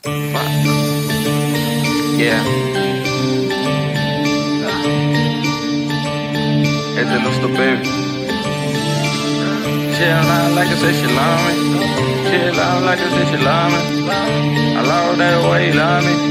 Fuck. Yeah. Este es nuestro baby. Chill out like I said she love me. Chill out like I said she love me. I love that way you love me.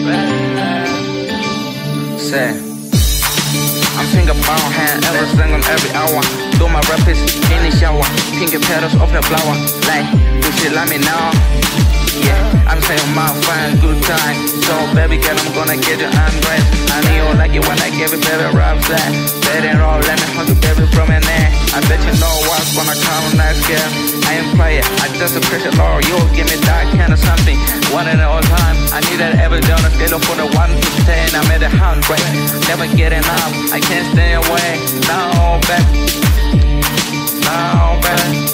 Say, I'm fingerbound, hand ever singing every hour. Do my rapids in the shower. Pinky petals of the flower. Like, do she love me now? Yeah, I'm saying my fine good time. So baby girl, I'm gonna get you undressed. I know you like it when I give it baby rub that. Better roll, let me hug you baby from in there. I bet you know what's gonna come next, girl. I ain't player, I just appreciate Lord. You'll give me that kind of something. One in all time, I need that every day on a scale for the 1 to 10. I'm at 100, never get enough. I can't stay away. Now back, now back.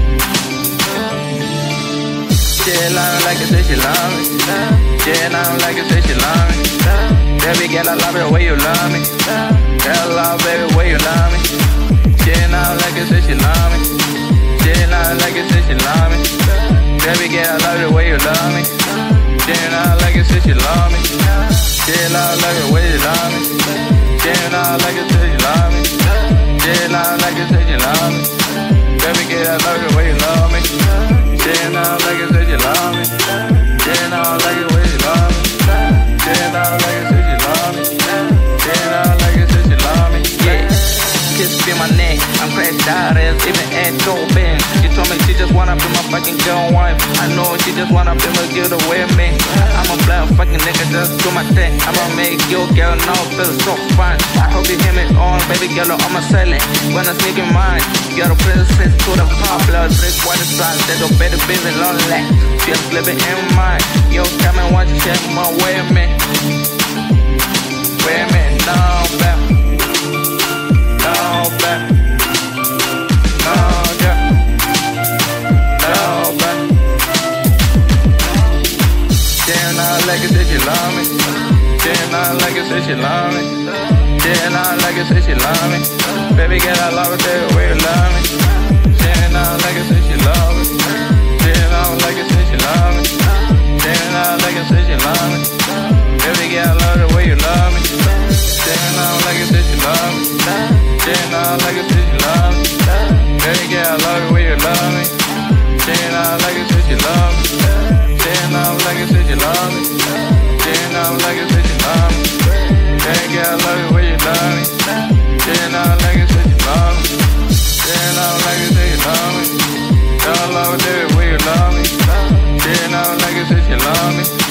Chill out like I said she love me. Chill out like I said she love me. Baby girl, I love it the way you love me. Girl, I love baby the way you love me. Chill out like I said she love me. Chill out like I said she love me. Baby girl, I love it the way you love me. Chill out like I said she love me. Chill out like the way you love me. Chill out like I said she love me. Chill out like I said she love me. Baby girl, I love it the way you love me. Chill out like I said you love me. Chill out like the way you love me. Chill out like I said you love me. Chill out like I said you love me. Yeah. Kiss be my neck, I'm crashed out as even at Tobin. She told me she just wanna be my fucking girl wife. I know she just wanna be my girl to wear me. I'm a black fucking nigga, just do my thing. I'ma make your girl know feel so fine. I hope you hear me on, baby girl, I'ma sell it. When I sneak in mine, get a princess to the pop. Blood drink, what is that? There's a better baby, lonely. Just living in mine. Yo, come and watch you check my way, man. Wait a minute, no, back. No, back. No, girl. No, back. Chill out like I said she love me. Chill out like I said she love me. Chill out like I said she love me. Baby girl, I love it the way you love me. Chill out like I said she love me. Chill out like I said she love me. Chill out like I said she love me. Baby girl, I love the way you love me. Chill out like I said she love me. Chill out like I said she love me. Baby girl, I love the way you love me. Chill out like I said she love me. Chill out like I said she love me. Chill out like I said she love me. Baby girl, I love the way you love me. Chill out like I said she love me. Chill out like I said you love me. Girl, I love the way you love me. Chill out like I said she love me.